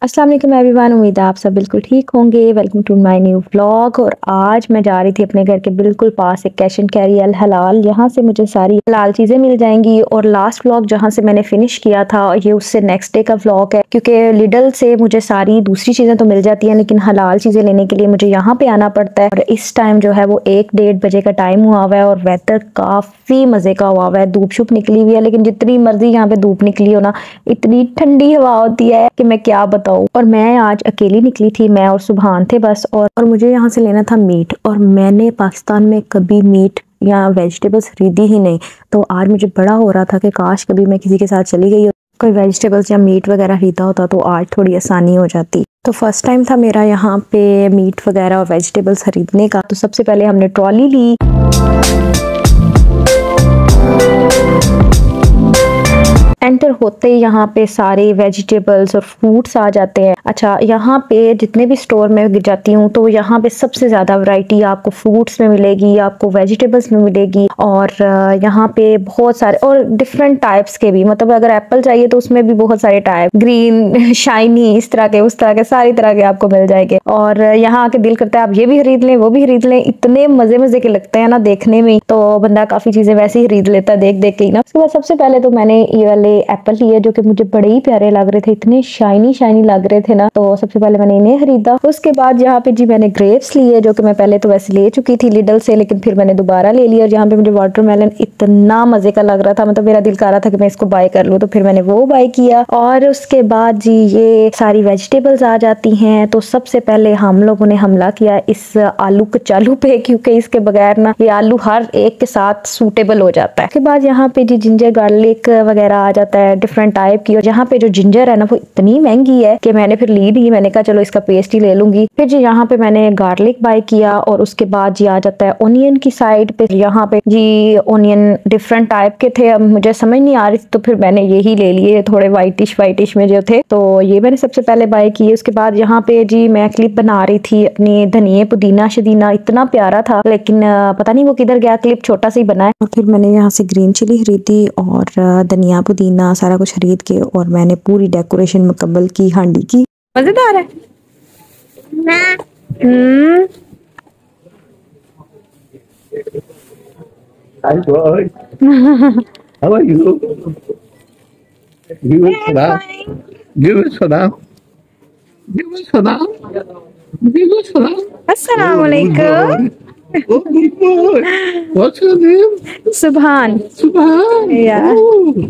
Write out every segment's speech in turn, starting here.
अस्सलाम वालेकुम एवरीवन, उम्मीद है आप सब बिल्कुल ठीक होंगे। Welcome to my new vlog. और आज मैं जा रही थी अपने घर के बिल्कुल पास एक कैश एंड कैरी अल हलाल, यहाँ से मुझे सारी हलाल चीज़ें मिल जाएंगी। और लास्ट व्लॉग जहाँ से मैंने फिनिश किया था ये उससे नेक्स्ट डे का व्लॉग है, क्योंकि लिडल से मुझे सारी दूसरी चीज़ें तो मिल जाती हैं लेकिन हलाल चीज़ें लेने के लिए मुझे यहाँ पे आना पड़ता है। और इस टाइम जो है वो 1-1:30 बजे का टाइम हुआ हुआ है और वेदर काफ़ी मज़े का हुआ हुआ है। धूप शुप निकली हुई है, लेकिन जितनी मर्जी यहाँ पे धूप निकली हो ना, इतनी ठंडी हवा होती है कि मैं क्या बताऊँ। और मैं आज अकेली निकली थी, मैं और सुभान थे बस। और मुझे यहाँ से लेना था मीट, और मैंने पाकिस्तान में कभी मीट या वेजिटेबल्स खरीदी ही नहीं। तो आज मुझे बड़ा हो रहा था कि काश कभी मैं किसी के साथ चली गई, कोई वेजिटेबल्स या मीट वगैरह खरीदा होता तो आज थोड़ी आसानी हो जाती। तो फर्स्ट टाइम था मेरा यहाँ पे मीट वगैरह और वेजिटेबल्स खरीदने का। तो सबसे पहले हमने ट्रॉली ली। एंटर होते ही यहाँ पे सारे वेजिटेबल्स और फ्रूट्स आ जाते हैं। अच्छा, यहाँ पे जितने भी स्टोर में जाती हूँ तो यहाँ पे सबसे ज़्यादा वैरायटी आपको फ्रूट्स में मिलेगी, आपको वेजिटेबल्स में मिलेगी। और यहाँ पे बहुत सारे और डिफरेंट टाइप्स के भी, मतलब अगर एप्पल चाहिए तो उसमें भी बहुत सारे टाइप, ग्रीन, शाइनी, इस तरह के उस तरह के सारी तरह के आपको मिल जाएंगे। और यहाँ आके दिल करता है आप ये भी खरीद लें वो भी खरीद लें। इतने मजे मजे के लगते हैं ना देखने में, तो बंदा काफी चीजें वैसे ही खरीद लेता है देख देख के ही ना। उसके बाद सबसे पहले तो मैंने ये वाले एप्पल लिए जो कि मुझे बड़े ही प्यारे लग रहे थे, इतने शाइनी शाइनी लग रहे थे ना, तो सबसे पहले मैंने इन्हें खरीदा। उसके बाद यहाँ पे जी मैंने ग्रेप्स लिए, जो कि मैं पहले तो वैसे ले चुकी थी लिडल से, लेकिन फिर मैंने दोबारा ले लिया। और यहाँ पे मुझे वाटरमेलन इतना मजे का लग रहा था, मतलब मेरा दिल कर रहा था कि मैं इसको बाय कर लूँ, तो फिर मैंने वो बाय किया। और उसके बाद जी ये सारी वेजिटेबल्स आ जाती हैं। तो सबसे पहले हम लोगों ने हमला किया इस आलू कचालू पे, क्योंकि इसके बगैर ना ये आलू हर एक के साथ सूटेबल हो जाता है। उसके बाद यहाँ पे जी जिंजर गार्लिक वगैरह आ जाता है डिफरेंट टाइप की। और यहाँ पे जो जिंजर है ना वो इतनी महंगी है कि मैंने फिर ली नहीं, मैंने कहा चलो इसका पेस्ट ही ले लूंगी। फिर जी यहाँ पे मैंने गार्लिक बाय किया। और उसके बाद जी आ जाता है ओनियन की साइड पे। यहाँ पे जी ओनियन डिफरेंट टाइप के थे, अब मुझे समझ नहीं आ रही थी तो फिर मैंने यही ले लिए, थोड़े वाइटिश में जो थे, तो ये मैंने सबसे पहले बाय किए। उसके बाद यहाँ पे जी मैं क्लिप बना रही थी अपनी धनिए पुदीना शदीना, इतना प्यारा था लेकिन पता नहीं वो किधर गया, क्लिप छोटा सा ही बना है। और फिर मैंने यहाँ से ग्रीन चिली खरीदी और धनिया पुदीना सारा कुछ खरीद के, और मैंने पूरी डेकोरेशन मुकम्मल की हांडी की। मजेदार है ना? Hi, boy. How are you? Give us salam. Give us salam. Give us salam. Give us salam. अस्सलाम Oh, good वालेकुम। boy. Oh, good boy. What's your name? सुभान। Subhan. Yeah. Oh.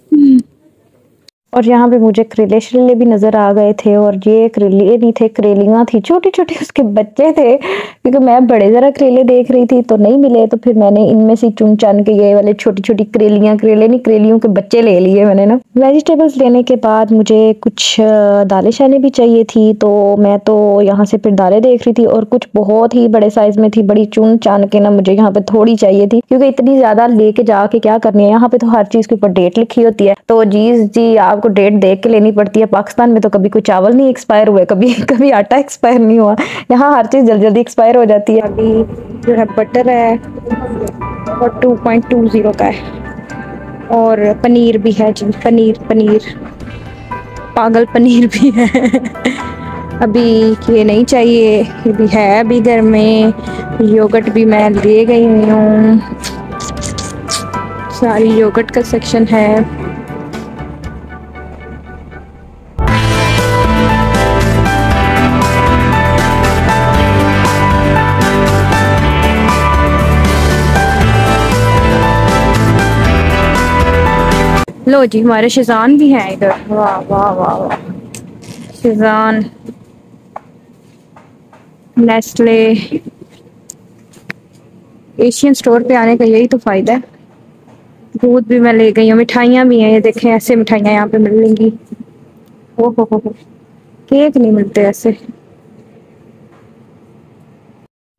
और यहाँ पे मुझे करेले शरेले भी नजर आ गए थे, और ये करेले नहीं थे, करेलियां थी, छोटे छोटे उसके बच्चे थे, क्योंकि मैं बड़े जरा करेले देख रही थी तो नहीं मिले, तो फिर मैंने इनमें से चुन चान के ये वाले छोटी छोटी करेलियां, करेले नहीं करेलियों के बच्चे ले लिए मैंने ना। वेजिटेबल्स लेने के बाद मुझे कुछ दालें शालें भी चाहिए थी, तो मैं तो यहाँ से फिर दालें देख रही थी, और कुछ बहुत ही बड़े साइज में थी, बड़ी चुन चान के ना मुझे यहाँ पे थोड़ी चाहिए थी, क्योंकि इतनी ज्यादा लेके जाके क्या करनी है, यहाँ पे तो हर चीज के ऊपर डेट लिखी होती है, तो जी आप को डेट देख के लेनी पड़ती है। पाकिस्तान में तो कभी कोई चावल नहीं एक्सपायर हुए, कभी कभी आटा एक्सपायर नहीं हुआ, यहाँ हर चीज जल्दी जल्दी एक्सपायर हो जाती है। अभी जो है बटर है और 2.20 का है, और पनीर भी है जी, पनीर पागल पनीर भी है। अभी ये नहीं चाहिए, ये भी है अभी घर में। योगर्ट भी मैं ले गई हुई हूँ, सारी योगर्ट का सेक्शन है। लो जी हमारे शिजान भी हैं इधर, वाह वाह वाह वाह। शिजान, नेस्ले, एशियन स्टोर पे आने का यही तो फायदा है। दूध भी मैं ले गई हूँ, मिठाइयाँ भी हैं, ये देखें ऐसे मिठाइयाँ यहाँ पे मिलेंगी। ओ हो, केक नहीं मिलते ऐसे।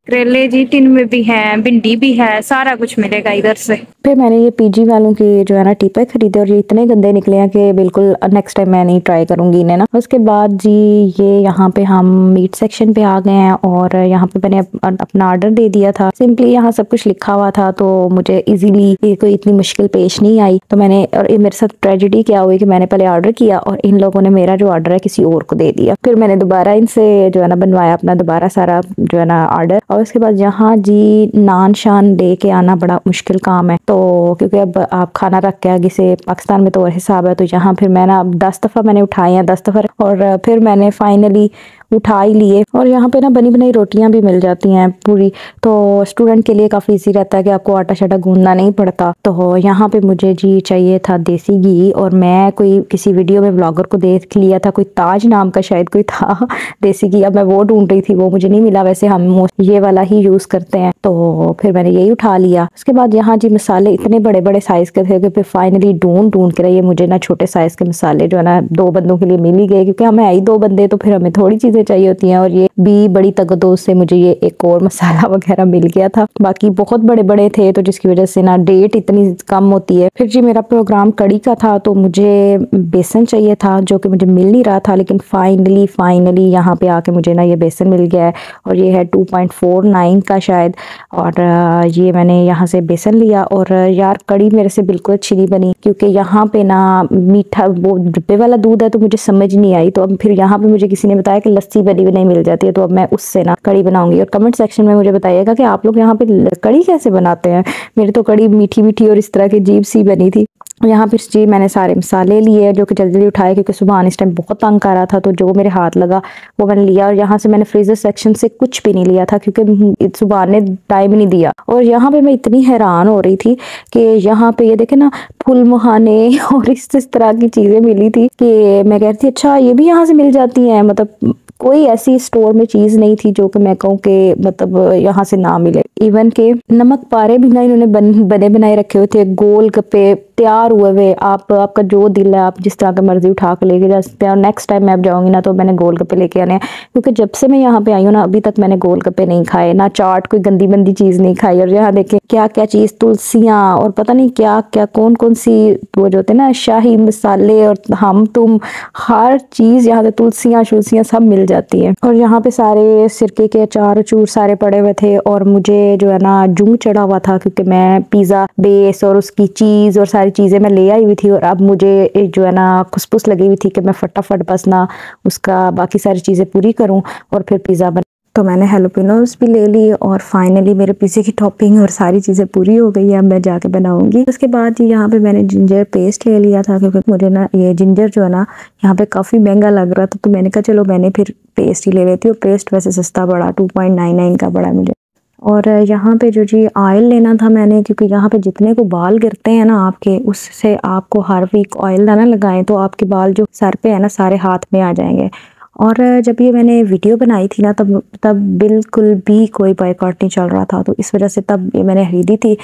करेले जी टिन में भी हैं, भिंडी भी है, सारा कुछ मिलेगा इधर से। फिर मैंने ये पीजी वालों के जो है ना टीपे खरीदे और ये इतने गंदे निकले हैं कि बिल्कुल नेक्स्ट टाइम मैं नहीं ट्राई करूंगी इन्हें ना। उसके बाद जी ये यहाँ पे हम मीट सेक्शन पे आ गए हैं और यहाँ पे मैंने अपना ऑर्डर दे दिया था। सिंपली यहाँ सब कुछ लिखा हुआ था तो मुझे इजीली कोई इतनी मुश्किल पेश नहीं आई। तो मैंने, और मेरे साथ ट्रेजेडी क्या हुई कि मैंने पहले ऑर्डर किया और इन लोगों ने मेरा जो ऑर्डर है किसी और को दे दिया। फिर मैंने दोबारा इनसे जो है ना बनवाया अपना दोबारा सारा जो है ना ऑर्डर। और उसके बाद यहाँ जी नान शान दे के आना बड़ा मुश्किल काम है, तो क्योंकि अब आप खाना रख के आगे से पाकिस्तान में तो और हिसाब है, तो यहाँ फिर मैं ना 10 दफ़ा मैंने उठाए हैं 10 दफ़ा, और फिर मैंने फाइनली उठा ही लिए। और यहाँ पे ना बनी बनाई रोटियां भी मिल जाती हैं पूरी, तो स्टूडेंट के लिए काफ़ी इजी रहता है कि आपको आटा शाटा गूंदना नहीं पड़ता। तो यहाँ पे मुझे जी चाहिए था देसी घी, और मैं कोई किसी वीडियो में ब्लॉगर को देख लिया था, कोई ताज नाम का शायद कोई था देसी घी। अब मैं वो ढूंढ रही थी, वो मुझे नहीं मिला। वैसे हम ये वाला ही यूज़ करते हैं, तो फिर मैंने यही उठा लिया। उसके बाद यहाँ जी मसाले इतने बड़े बड़े साइज़ के थे कि फिर फाइनली ढूंढ के रहिए मुझे ना छोटे साइज़ के मसाले जो है ना 2 बंदों के लिए मिल ही गए, क्योंकि हमें आई 2 बंदे तो फिर हमें थोड़ी चीज़ें चाहिए होती हैं। और ये भी बड़ी तगदोस से मुझे ये एक और मसाला वगैरह मिल गया था, बाकी बहुत बड़े बड़े थे तो जिसकी वजह से ना डेट इतनी कम होती है। फिर जी मेरा प्रोग्राम कड़ी का था, तो मुझे बेसन चाहिए था जो कि मुझे मिल नहीं रहा था, लेकिन फाइनली यहाँ पे आके मुझे ना ये बेसन मिल गया है, और ये है 2.49 का शायद। और ये मैंने यहाँ से बेसन लिया। और यार कड़ी मेरे से बिल्कुल अच्छी नहीं बनी, क्योंकि यहाँ पे ना मीठा वो डिब्बे वाला दूध है तो मुझे समझ नहीं आई। तो अब फिर यहाँ पे मुझे किसी ने बताया कि लस्सी बनी बनाई मिल जाती है, तो अब मैं उससे ना कड़ी बनाऊंगी। और कमेंट सेक्शन में मुझे बताइएगा कि आप लोग यहाँ पे कड़ी कैसे बनाते हैं। मेरी तो कड़ी मीठी मीठी और इस तरह की अजीब सी बनी थी। यहाँ पर जी मैंने सारे मसाले लिए जो कि जल्दी उठाए, क्योंकि सुबह इस टाइम बहुत तंग कर रहा था, तो जो मेरे हाथ लगा वो मैंने लिया। और यहाँ से मैंने फ्रीजर सेक्शन से कुछ भी नहीं लिया था, क्योंकि सुबह ने टाइम नहीं दिया। और यहाँ पे मैं इतनी हैरान हो रही थी कि यहाँ पे ये देखे ना फुल मुहाने और इस तरह की चीज़ें मिली थी कि मैं कह रही थी अच्छा ये भी यहाँ से मिल जाती हैं। मतलब कोई ऐसी स्टोर में चीज़ नहीं थी जो कि मैं कहूँ कि मतलब यहाँ से ना मिले। इवन के नमक पारे भी ना इन्होंने बने बनाए रखे हुए थे, गोल गप्पे तैयार हुए हुए। आपका जो दिल है आप जिस तरह का मर्जी उठा के लेके जा सकते हैं। और नेक्स्ट टाइम मैं अब जाऊंगी ना तो मैंने गोल गप्पे लेके आने हैं, क्योंकि जब से मैं यहाँ पे आई हूँ ना अभी तक मैंने गोल गप्पे नहीं खाए, ना चाट, कोई गंदी मंदी चीज़ नहीं खाई। और यहाँ देखें क्या क्या चीज़, तुलसियाँ और पता नहीं क्या क्या कौन कौन सी वो जो होते ना शाही मसाले और हम तुम, हर चीज़ यहाँ पे तुलसियाँ शुलसियाँ सब मिल जाती है। और यहाँ पे सारे सिरके के अचार चूर सारे पड़े हुए थे। और मुझे जो है ना जूं चढ़ा हुआ था, क्योंकि मैं पिज़्ज़ा बेस और उसकी चीज़ और सारी चीज़ें मैं ले आई हुई थी। और अब मुझे जो है ना खुसपुस लगी हुई थी कि मैं फटाफट बस ना उसका बाकी सारी चीज़ें पूरी करूं और फिर पिज़्ज़ा बना। तो मैंने हेलोपिनोस भी ले ली और फाइनली मेरे पिज़्ज़े की टॉपिंग और सारी चीज़ें पूरी हो गई है। अब मैं जाके बनाऊंगी। उसके बाद यहाँ पे मैंने जिंजर पेस्ट ले लिया था, क्योंकि मुझे ना ये जिंजर जो है ना यहाँ पे काफ़ी महंगा लग रहा था, तो मैंने कहा चलो मैंने फिर पेस्ट ही ले लेती हूँ। पेस्ट वैसे सस्ता पड़ा, 2.99 का पड़ा मुझे। और यहाँ पे जो जी ऑयल लेना था मैंने, क्योंकि यहाँ पे जितने को बाल गिरते हैं ना आपके, उससे आपको हर वीक ऑयल ना लगाएं तो आपके बाल जो सर पे है ना सारे हाथ में आ जाएंगे। और जब ये मैंने वीडियो बनाई थी ना तब बिल्कुल भी कोई बॉयकॉट नहीं चल रहा था, तो इस वजह से तब ये मैंने खरीदी थी।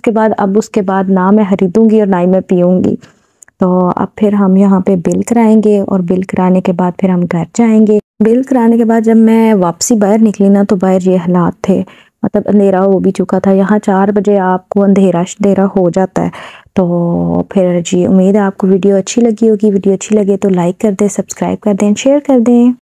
उसके बाद ना मैं खरीदूंगी और ना ही मैं पीऊँगी। तो अब फिर हम यहाँ पे बिल कराएंगे और बिल कराने के बाद फिर हम घर जाएंगे। बिल कराने के बाद जब मैं वापसी बाहर निकली ना तो बाहर ये हालात थे, मतलब अंधेरा हो भी चुका था। यहाँ 4 बजे आपको अंधेरा हो जाता है। तो फिर जी उम्मीद है आपको वीडियो अच्छी लगी होगी। वीडियो अच्छी लगे तो लाइक कर दें, सब्सक्राइब कर दें, शेयर कर दें।